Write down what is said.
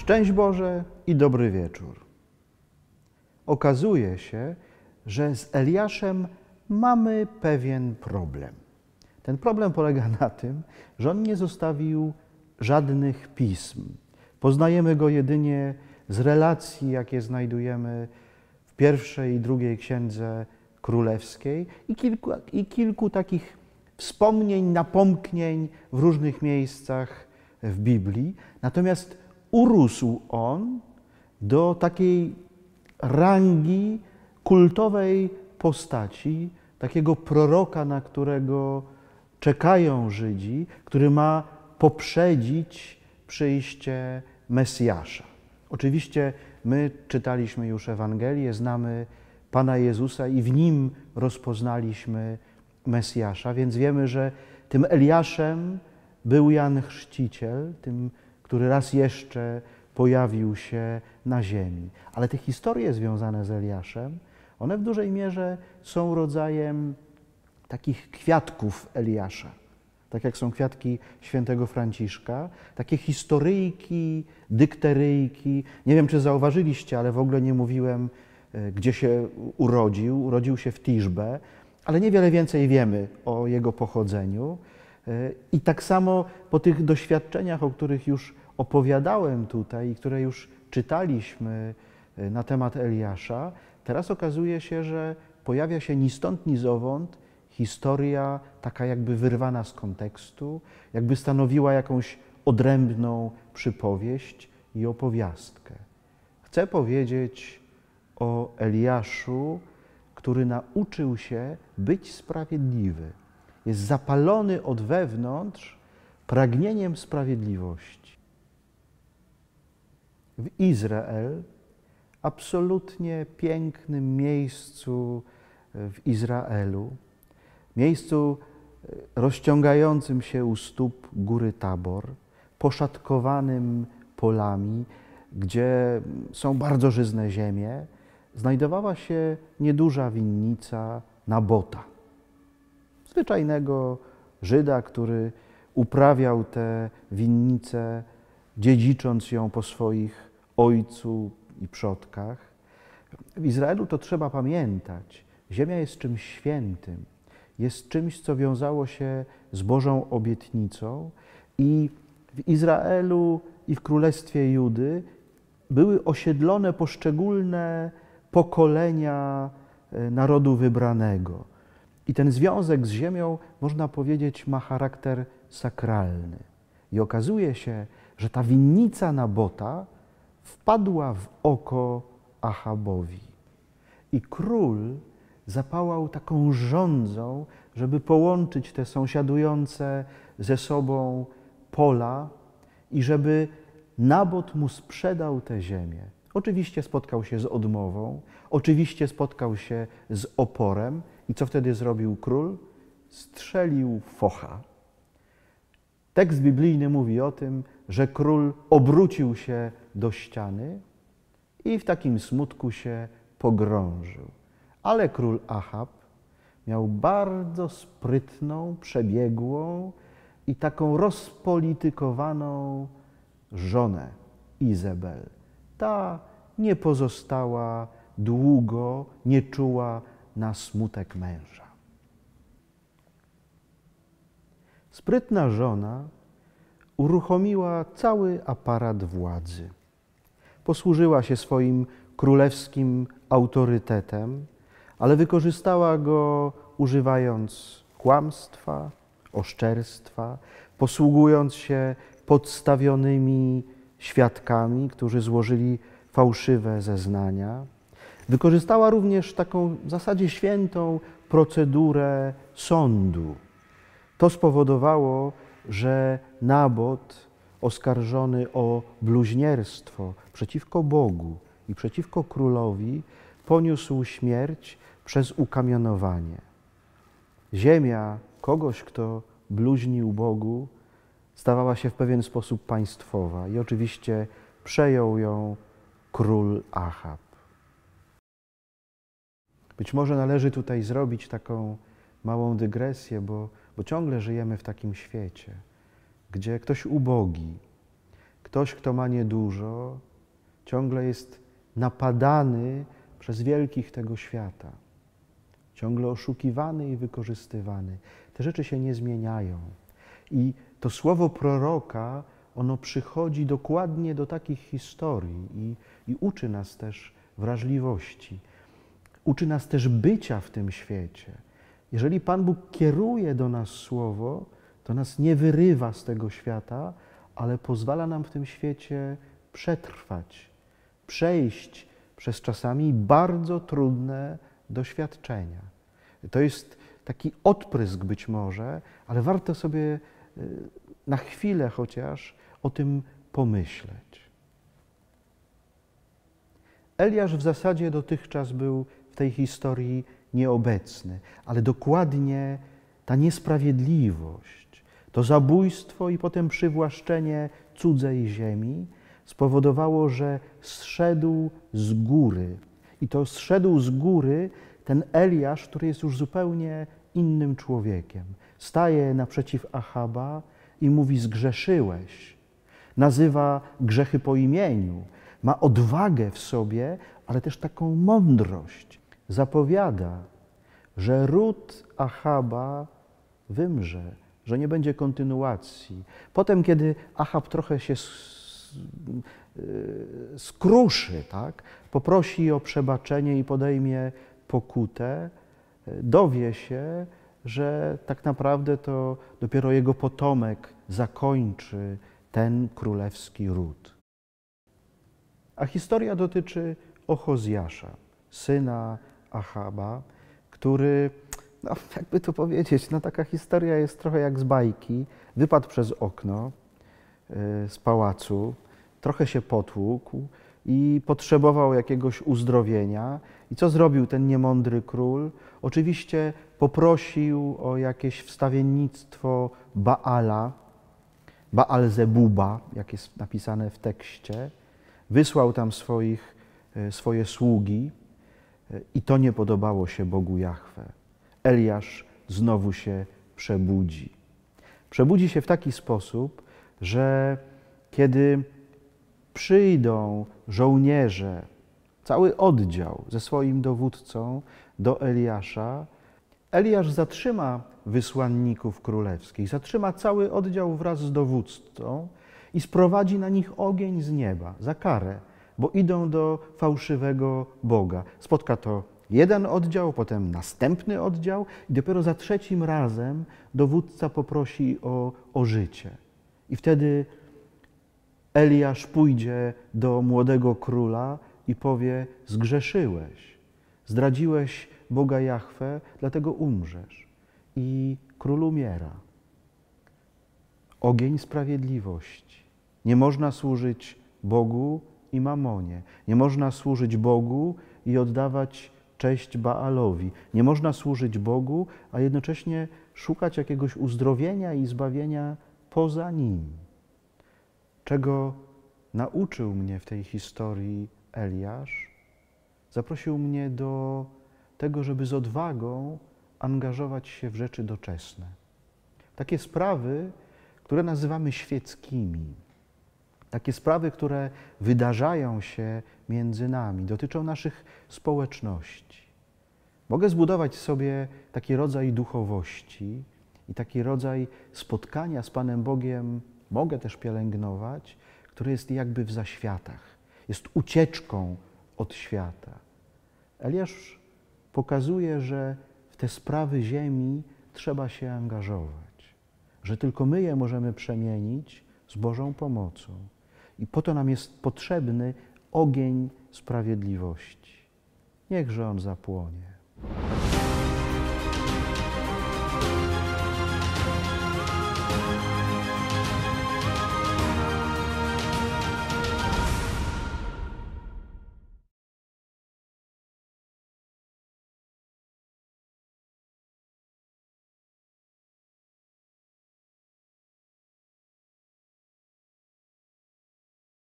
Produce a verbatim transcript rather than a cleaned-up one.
Szczęść Boże i dobry wieczór. Okazuje się, że z Eliaszem mamy pewien problem. Ten problem polega na tym, że on nie zostawił żadnych pism. Poznajemy go jedynie z relacji, jakie znajdujemy w pierwszej i drugiej księdze królewskiej i kilku, i kilku takich wspomnień, napomknień w różnych miejscach w Biblii. Natomiast urósł on do takiej rangi kultowej postaci, takiego proroka, na którego czekają Żydzi, który ma poprzedzić przyjście Mesjasza. Oczywiście my czytaliśmy już Ewangelię, znamy Pana Jezusa i w Nim rozpoznaliśmy Mesjasza, więc wiemy, że tym Eliaszem był Jan Chrzciciel, tym, który raz jeszcze pojawił się na ziemi. Ale te historie związane z Eliaszem, one w dużej mierze są rodzajem takich kwiatków Eliasza. Tak jak są kwiatki świętego Franciszka, takie historyjki, dykteryjki. Nie wiem, czy zauważyliście, ale w ogóle nie mówiłem, gdzie się urodził. Urodził się w Tiszbe, ale niewiele więcej wiemy o jego pochodzeniu. I tak samo po tych doświadczeniach, o których już opowiadałem tutaj i które już czytaliśmy na temat Eliasza, teraz okazuje się, że pojawia się ni stąd, ni zowąd historia taka jakby wyrwana z kontekstu, jakby stanowiła jakąś odrębną przypowieść i opowiastkę. Chcę powiedzieć o Eliaszu, który nauczył się być sprawiedliwy. Jest zapalony od wewnątrz pragnieniem sprawiedliwości. W Izrael, absolutnie pięknym miejscu w Izraelu, miejscu rozciągającym się u stóp góry Tabor, poszatkowanym polami, gdzie są bardzo żyzne ziemie, znajdowała się nieduża winnica Nabota. Zwyczajnego Żyda, który uprawiał tę winnicę, dziedzicząc ją po swoich ojcu i przodkach. W Izraelu to trzeba pamiętać. Ziemia jest czymś świętym. Jest czymś, co wiązało się z Bożą obietnicą i w Izraelu i w Królestwie Judy były osiedlone poszczególne pokolenia narodu wybranego. I ten związek z ziemią, można powiedzieć, ma charakter sakralny. I okazuje się, że ta winnica Nabota wpadła w oko Achabowi. I król zapałał taką żądzą, żeby połączyć te sąsiadujące ze sobą pola i żeby Nabot mu sprzedał tę ziemię. Oczywiście spotkał się z odmową, oczywiście spotkał się z oporem. I co wtedy zrobił król? Strzelił focha. Tekst biblijny mówi o tym, że król obrócił się do ściany i w takim smutku się pogrążył. Ale król Achab miał bardzo sprytną, przebiegłą i taką rozpolitykowaną żonę Izabel. Ta nie pozostała długo, nie czuła na smutek męża. Sprytna żona uruchomiła cały aparat władzy. Posłużyła się swoim królewskim autorytetem, ale wykorzystała go używając kłamstwa, oszczerstwa, posługując się podstawionymi świadkami, którzy złożyli fałszywe zeznania. Wykorzystała również taką w zasadzie świętą procedurę sądu. To spowodowało, że Nabot, oskarżony o bluźnierstwo przeciwko Bogu i przeciwko królowi, poniósł śmierć przez ukamionowanie. Ziemia kogoś, kto bluźnił Bogu, stawała się w pewien sposób państwowa i oczywiście przejął ją król Achab. Być może należy tutaj zrobić taką małą dygresję, bo, bo ciągle żyjemy w takim świecie, gdzie ktoś ubogi, ktoś, kto ma niedużo, ciągle jest napadany przez wielkich tego świata. Ciągle oszukiwany i wykorzystywany. Te rzeczy się nie zmieniają. I to słowo proroka, ono przychodzi dokładnie do takich historii i, i uczy nas też wrażliwości. Uczy nas też bycia w tym świecie. Jeżeli Pan Bóg kieruje do nas słowo, to nas nie wyrywa z tego świata, ale pozwala nam w tym świecie przetrwać, przejść przez czasami bardzo trudne doświadczenia. To jest taki odprysk być może, ale warto sobie na chwilę chociaż o tym pomyśleć. Eliasz w zasadzie dotychczas był w tej historii nieobecny, ale dokładnie ta niesprawiedliwość, to zabójstwo i potem przywłaszczenie cudzej ziemi spowodowało, że zszedł z góry. I to zszedł z góry ten Eliasz, który jest już zupełnie innym człowiekiem. Staje naprzeciw Achaba i mówi: zgrzeszyłeś. Nazywa grzechy po imieniu. Ma odwagę w sobie, ale też taką mądrość. Zapowiada, że ród Achaba wymrze, że nie będzie kontynuacji. Potem, kiedy Achab trochę się skruszy, tak, poprosi o przebaczenie i podejmie pokutę, dowie się, że tak naprawdę to dopiero jego potomek zakończy ten królewski ród. A historia dotyczy Ochozjasza, syna Achaba, który, no jakby to powiedzieć, no taka historia jest trochę jak z bajki. Wypadł przez okno y, z pałacu, trochę się potłukł i potrzebował jakiegoś uzdrowienia. I co zrobił ten niemądry król? Oczywiście poprosił o jakieś wstawiennictwo Baala, Baal-Zebuba, jak jest napisane w tekście. Wysłał tam swoich, swoje sługi i to nie podobało się Bogu Jahwe. Eliasz znowu się przebudzi. Przebudzi się w taki sposób, że kiedy przyjdą żołnierze, cały oddział ze swoim dowódcą do Eliasza, Eliasz zatrzyma wysłanników królewskich, zatrzyma cały oddział wraz z dowódcą i sprowadzi na nich ogień z nieba za karę, bo idą do fałszywego Boga. Spotka to jeden oddział, potem następny oddział i dopiero za trzecim razem dowódca poprosi o, o życie. I wtedy Eliasz pójdzie do młodego króla i powie: zgrzeszyłeś, zdradziłeś Boga Jahwe, dlatego umrzesz. I król umiera. Ogień sprawiedliwości. Nie można służyć Bogu i mamonie. Nie można służyć Bogu i oddawać cześć Baalowi. Nie można służyć Bogu, a jednocześnie szukać jakiegoś uzdrowienia i zbawienia poza Nim. Czego nauczył mnie w tej historii Eliasz? Zaprosił mnie do tego, żeby z odwagą angażować się w rzeczy doczesne. Takie sprawy, które nazywamy świeckimi. Takie sprawy, które wydarzają się między nami, dotyczą naszych społeczności. Mogę zbudować sobie taki rodzaj duchowości i taki rodzaj spotkania z Panem Bogiem, mogę też pielęgnować, który jest jakby w zaświatach, jest ucieczką od świata. Eliasz pokazuje, że w te sprawy ziemi trzeba się angażować, że tylko my je możemy przemienić z Bożą pomocą. I po to nam jest potrzebny ogień sprawiedliwości. Niechże on zapłonie.